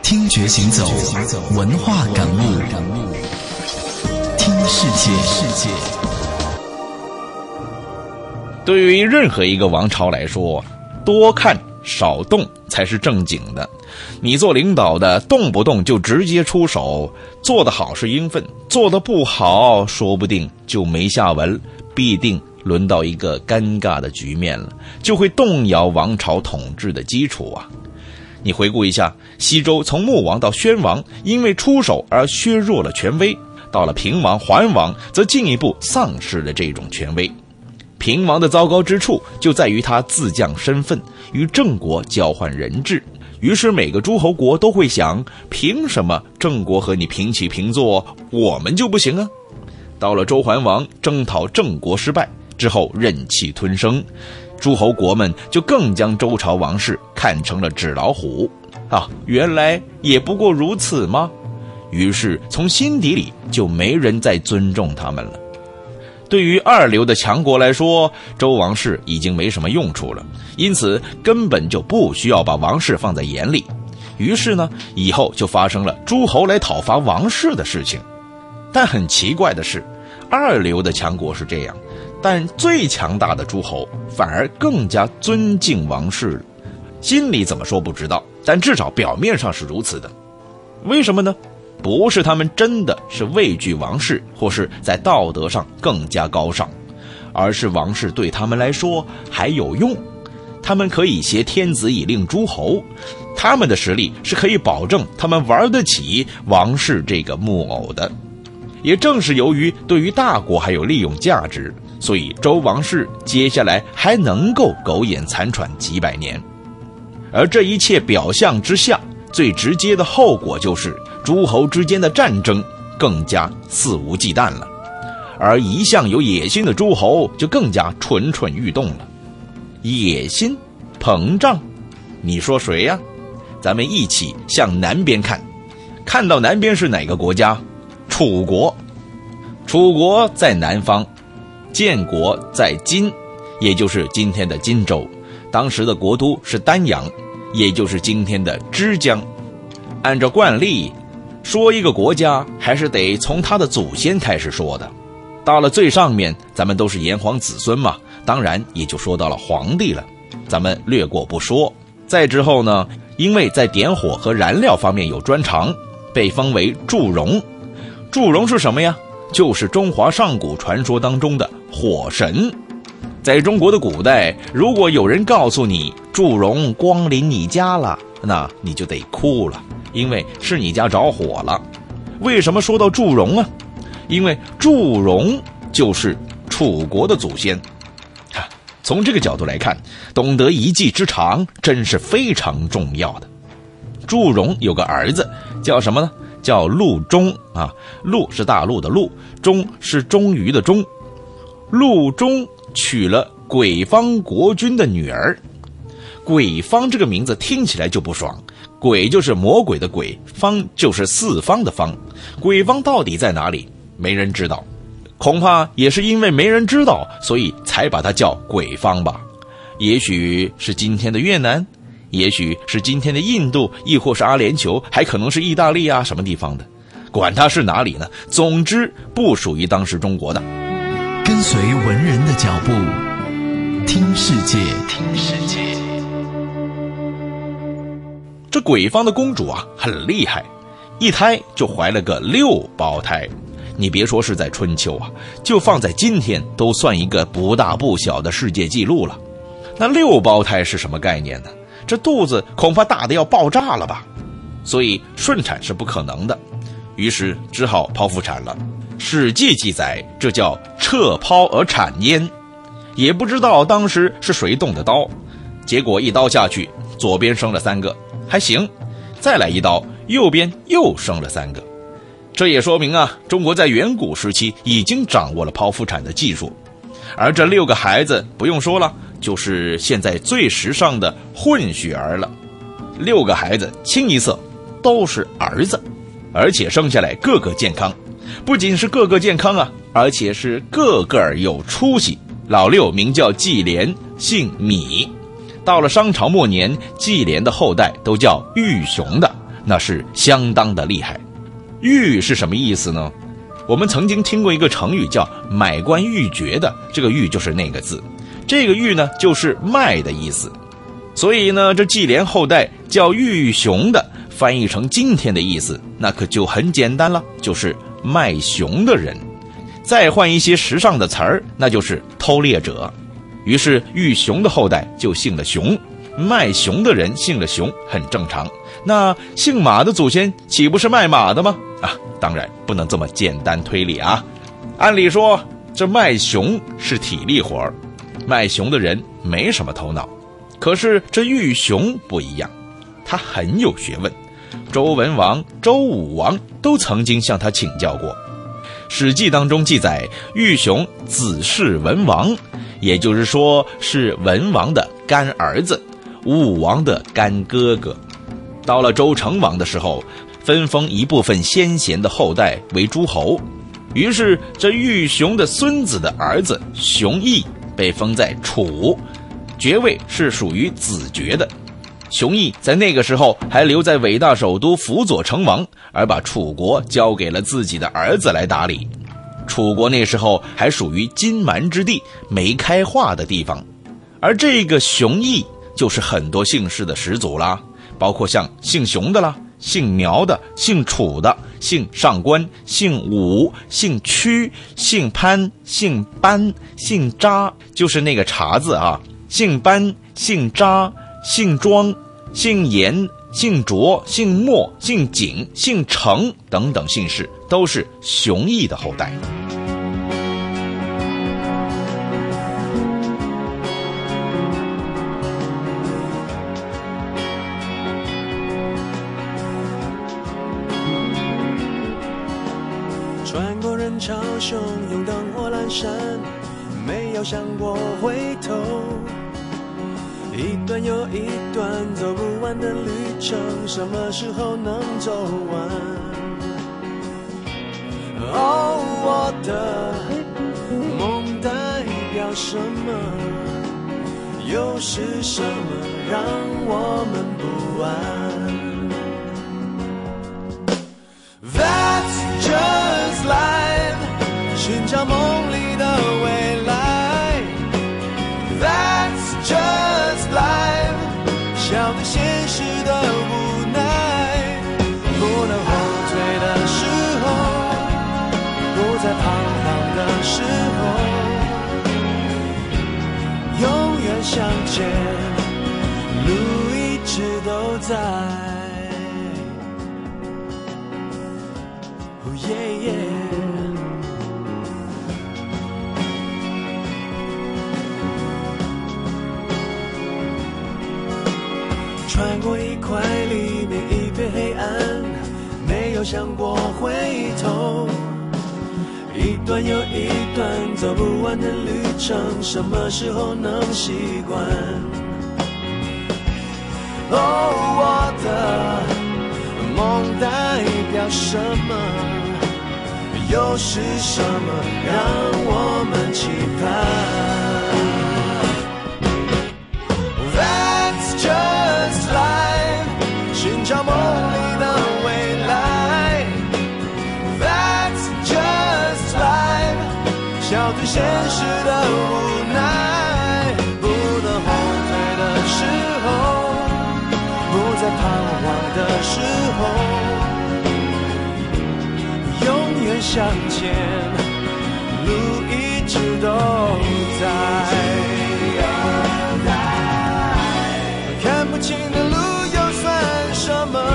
听觉行走，文化感悟，听世界。 对于任何一个王朝来说，多看少动才是正经的。你做领导的动不动就直接出手，做得好是应分，做得不好说不定就没下文，必定轮到一个尴尬的局面了，就会动摇王朝统治的基础啊。你回顾一下，西周从穆王到宣王，因为出手而削弱了权威，到了平王、桓王则进一步丧失了这种权威。平王的糟糕之处就在于他自降身份，与郑国交换人质，于是每个诸侯国都会想，凭什么郑国和你平起平坐，我们就不行啊？到了周桓王征讨郑国失败之后，忍气吞声，诸侯国们就更将周朝王室看成了纸老虎啊！原来也不过如此吗？于是从心底里就没人再尊重他们了。对于二流的强国来说，周王室已经没什么用处了，因此根本就不需要把王室放在眼里。于是呢，以后就发生了诸侯来讨伐王室的事情。但很奇怪的是，二流的强国是这样，但最强大的诸侯反而更加尊敬王室了。心里怎么说不知道，但至少表面上是如此的。为什么呢？不是他们真的是畏惧王室，或是在道德上更加高尚，而是王室对他们来说还有用，他们可以挟天子以令诸侯，他们的实力是可以保证他们玩得起王室这个木偶的。也正是由于对于大国还有利用价值，所以周王室接下来还能够苟延残喘几百年。而这一切表象之下，最直接的后果就是诸侯之间的战争更加肆无忌惮了，而一向有野心的诸侯就更加蠢蠢欲动了。野心膨胀，你说谁呀？咱们一起向南边看，看到南边是哪个国家？楚国。楚国在南方，建国在今，也就是今天的荆州，当时的国都是丹阳，也就是今天的枝江。按照惯例，说一个国家还是得从他的祖先开始说的，到了最上面咱们都是炎黄子孙嘛，当然也就说到了皇帝了，咱们略过不说。再之后呢，因为在点火和燃料方面有专长，被封为祝融。祝融是什么呀？就是中华上古传说当中的火神。在中国的古代，如果有人告诉你祝融光临你家了，那你就得哭了，因为是你家着火了。为什么说到祝融啊？因为祝融就是楚国的祖先。从这个角度来看，懂得一技之长真是非常重要的。祝融有个儿子叫什么呢？叫陆钟啊，陆是大陆的陆，钟是终于的钟。陆钟娶了鬼方国君的女儿。鬼方这个名字听起来就不爽，鬼就是魔鬼的鬼，方就是四方的方，鬼方到底在哪里？没人知道，恐怕也是因为没人知道，所以才把它叫鬼方吧。也许是今天的越南，也许是今天的印度，亦或是阿联酋，还可能是意大利啊什么地方的，管它是哪里呢，总之不属于当时中国的。 跟随文人的脚步，听世界，听世界。 这鬼方的公主啊很厉害，一胎就怀了个6胞胎。你别说是在春秋啊，就放在今天都算一个不大不小的世界纪录了。那6胞胎是什么概念呢？这肚子恐怕大的要爆炸了吧，所以顺产是不可能的，于是只好剖腹产了。史记记载，这叫彻剖而产焉，也不知道当时是谁动的刀，结果一刀下去，左边生了3个，还行，再来一刀，右边又生了3个。这也说明啊，中国在远古时期已经掌握了剖腹产的技术。而这6个孩子不用说了，就是现在最时尚的混血儿了。6个孩子清一色都是儿子，而且生下来个个健康，不仅是个个健康啊，而且是个个有出息。老6名叫季廉，姓米。到了商朝末年，季廉的后代都叫玉熊的， 那是相当的厉害。玉是什么意思呢？我们曾经听过一个成语叫买官鬻爵的，这个玉就是那个字，这个玉呢就是卖的意思。所以呢，这纪莲后代叫玉熊的，翻译成今天的意思，那可就很简单了，就是卖熊的人。再换一些时尚的词儿，那就是偷猎者。于是玉熊的后代就姓了熊，卖熊的人姓了熊，很正常。那姓马的祖先岂不是卖马的吗？当然不能这么简单推理啊。按理说这卖熊是体力活，卖熊的人没什么头脑。可是这玉熊不一样，他很有学问，周文王、周武王都曾经向他请教过。史记当中记载，玉熊子弑文王，也就是说是文王的干儿子，武王的干哥哥。到了周成王的时候，分封一部分先贤的后代为诸侯，于是这玉熊的孙子的儿子熊绎被封在楚，爵位是属于子爵的。熊绎在那个时候还留在伟大首都辅佐成王，而把楚国交给了自己的儿子来打理。楚国那时候还属于荆蛮之地，没开化的地方。而这个熊绎就是很多姓氏的始祖啦，包括像姓熊的啦，姓苗的，姓楚的，姓上官，姓武，姓屈，姓潘，姓班，姓扎，就是那个茶字啊，姓班，姓扎，姓庄，姓严，姓卓，姓莫，姓景，姓程等等姓氏，都是熊绎的后代。 穿过人潮汹涌，灯火阑珊，没有想过回头。一段又一段走不完的旅程，什么时候能走完？哦，我的梦代表什么？又是什么让我们不安？That's just life， 寻找梦里的未来。That's just life， 笑对现实的无奈。不能后退的时候，不再彷徨的时候，永远向前，路一直都在。穿过一块黎明，一片黑暗，没有想过回头。一段又一段走不完的旅程，什么时候能习惯？哦，我的梦代表什么？又是什么让我们期盼？That's just life， 寻找梦里的未来。That's just life， 笑对现实的无奈。不能后退的时候，不再彷徨的时候，永远向前，路一直都在。看不清的路又算什么？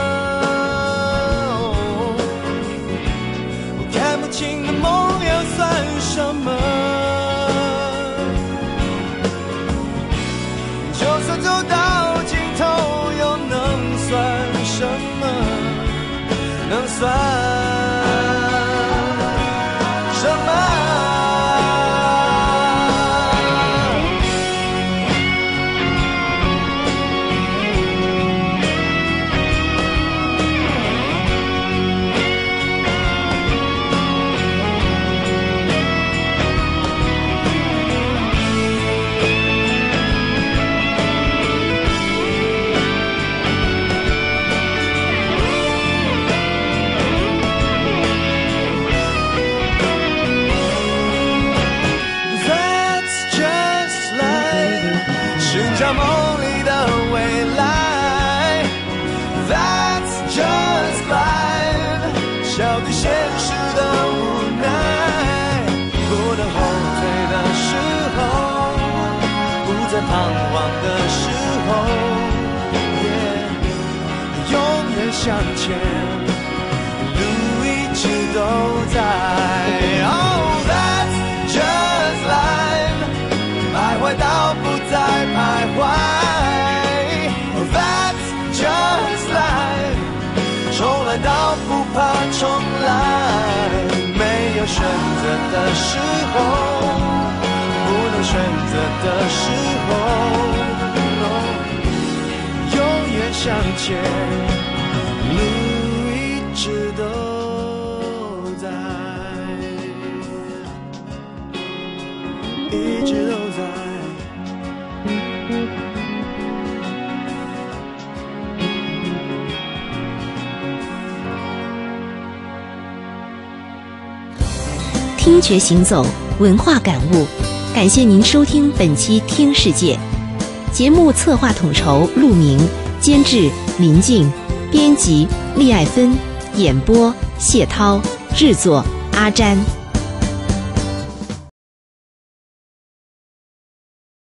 看不清的梦又算什么？就算走到尽头，又能算什么？能算望的时候，永远向前，路一直都在。Oh, that's just life， 徘徊到不再徘徊。Oh, that's just life， 重来到不怕重来。没有选择的时候，不能选择的时候，永远向前，路一直都在，一直都在。 听觉行走，文化感悟。感谢您收听本期《听世界》节目，策划统筹陆明，监制林静，编辑厉爱芬，演播谢涛，制作阿詹。